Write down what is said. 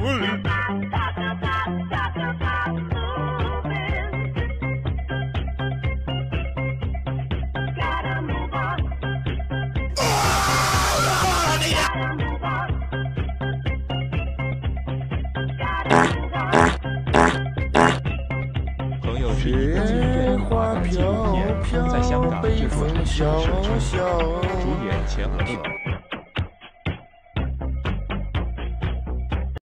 朋友是一个经典化的纪录片，在香港制作成功的生成，主演钱和